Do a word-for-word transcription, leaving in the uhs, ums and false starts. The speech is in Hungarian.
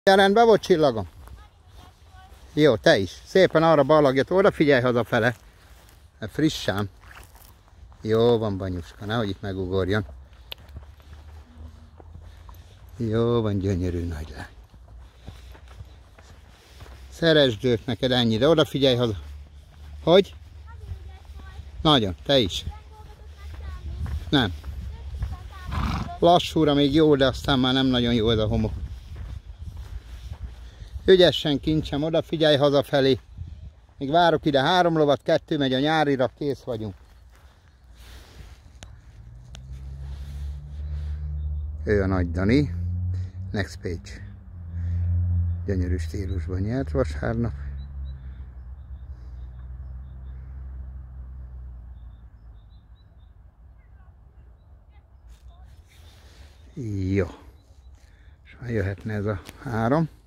Ja, rendben volt, csillagom? Jó, te is. Szépen arra ballagjat, oda figyelj hazafele. Frissen. Jó van, Banyuska, nehogy itt megugorjon. Jó van, gyönyörű nagy lány. Szeresd őt, neked ennyi, de oda figyelj haza. Hogy? Nagyon, te is. Nem. Lassúra még jó, de aztán már nem nagyon jó ez a homok. Ügyesen, kincsem, odafigyelj hazafelé. Még várok ide három lovat, kettő megy a nyárira, kész vagyunk. Ő a Nagy Dani. Next page. Gyönyörű stílusban nyert vasárnap. Jó. És már jöhetne ez a három.